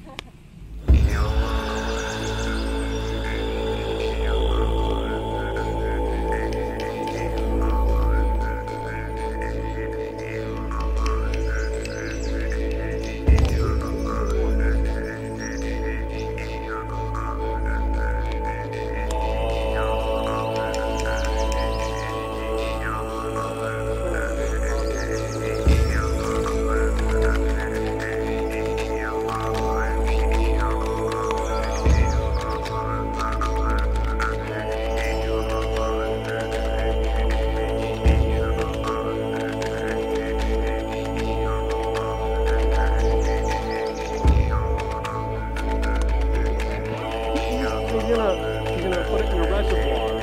You're gonna put it in a reservoir.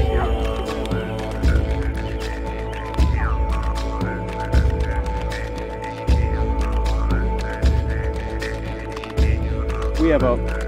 We have a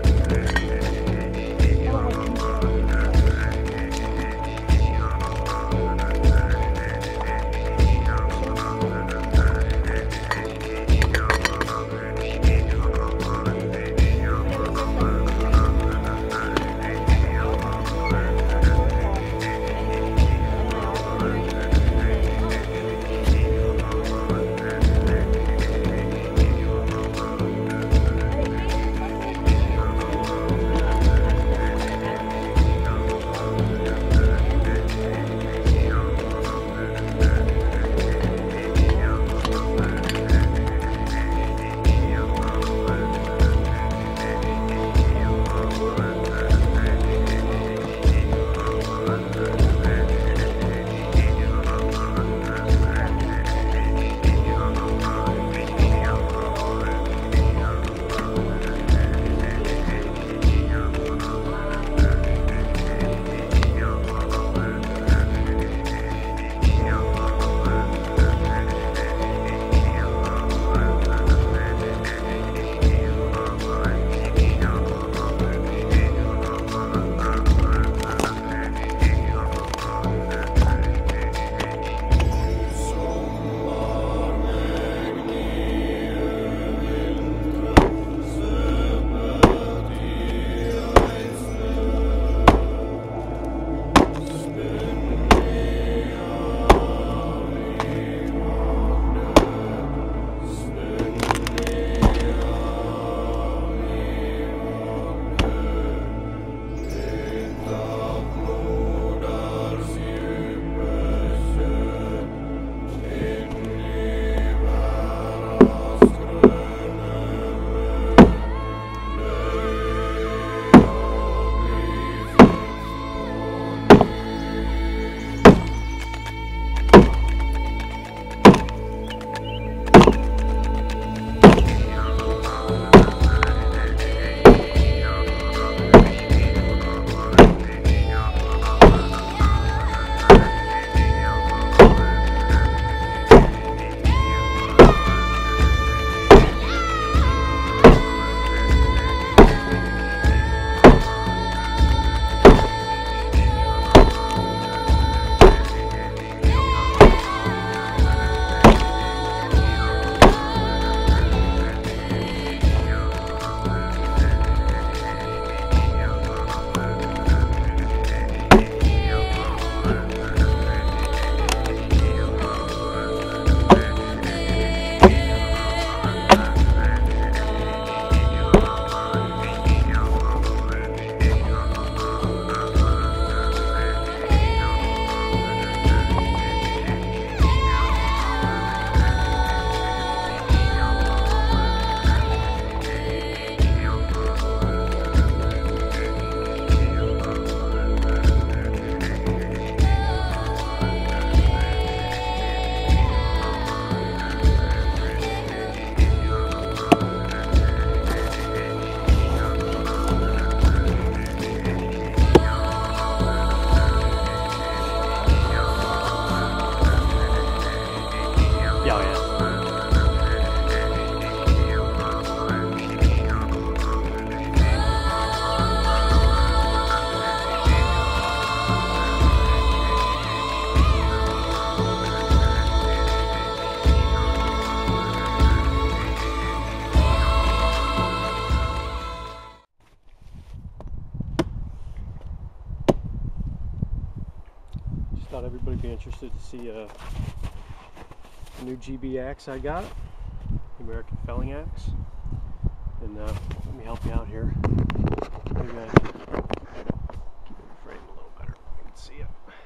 Thought everybody'd be interested to see a new GB axe I got, the American Felling axe. And let me help you out here. Maybe I can keep it in frame a little better. You can see it.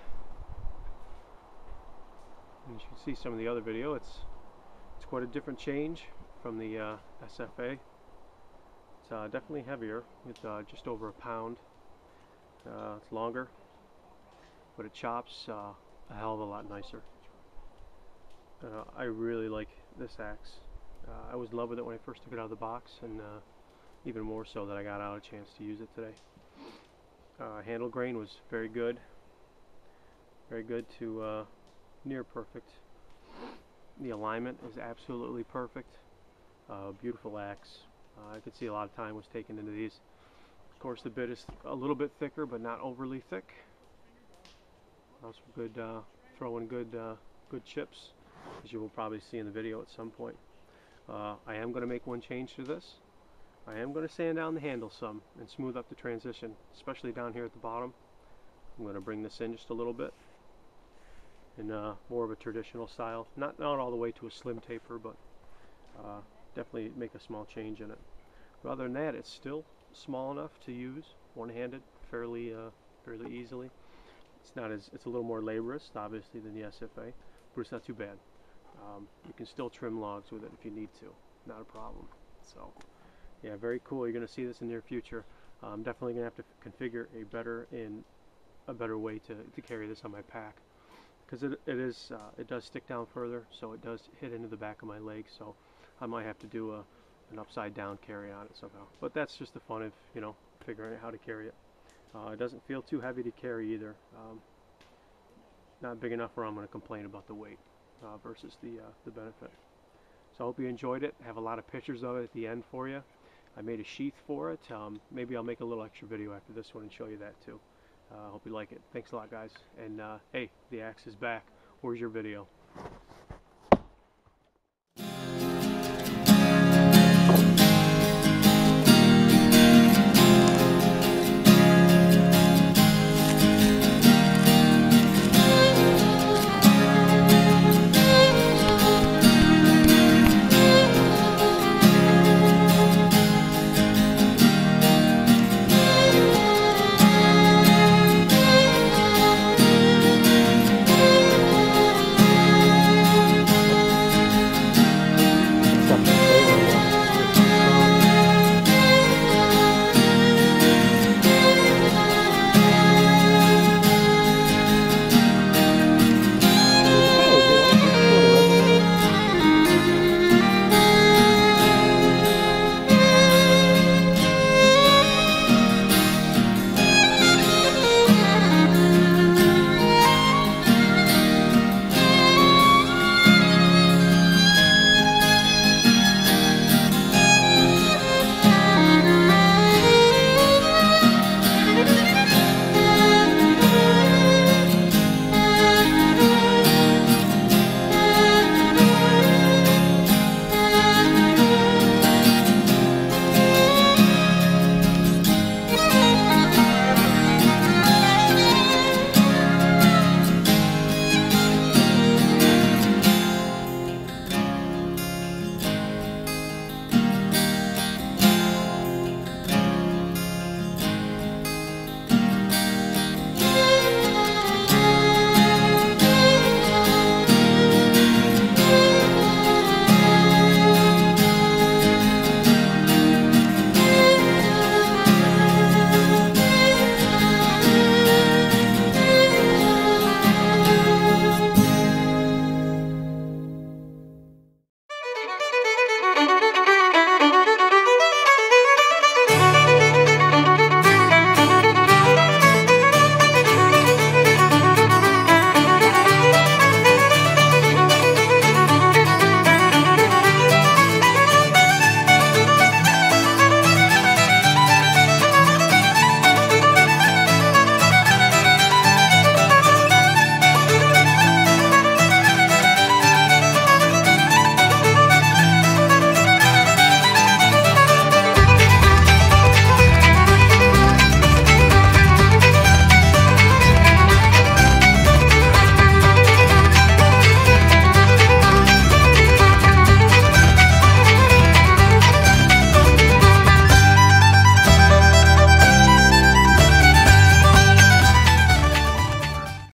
And as you can see some of the other video, it's quite a different change from the SFA. It's definitely heavier, with just over a pound. It's longer, but it chops a hell of a lot nicer. I really like this axe. I was in love with it when I first took it out of the box, and even more so that I got out a chance to use it today. Handle grain was very good to near perfect. The alignment is absolutely perfect. Beautiful axe. I could see a lot of time was taken into these. Of course, the bit is a little bit thicker, but not overly thick. Also good, throwing good chips, as you will probably see in the video at some point. I am going to make one change to this. I am going to sand down the handle some and smooth up the transition, especially down here at the bottom. I'm going to bring this in just a little bit in more of a traditional style. Not all the way to a slim taper, but definitely make a small change in it. But other than that, it's still small enough to use one-handed fairly easily. It's a little more laborious, obviously, than the SFA, but it's not too bad. You can still trim logs with it if you need to, not a problem. So, yeah, very cool. You're going to see this in the near future. I'm definitely going to have to configure a better way to carry this on my pack, because it does stick down further, so it does hit into the back of my leg. So I might have to do an upside down carry on it somehow. But that's just the fun of figuring out how to carry it. It doesn't feel too heavy to carry either. Not big enough where I'm going to complain about the weight versus the benefit. So I hope you enjoyed it. I have a lot of pictures of it at the end for you. I made a sheath for it. Maybe I'll make a little extra video after this one and show you that too. I hope you like it. Thanks a lot, guys. And hey, the axe is back. Where's your video?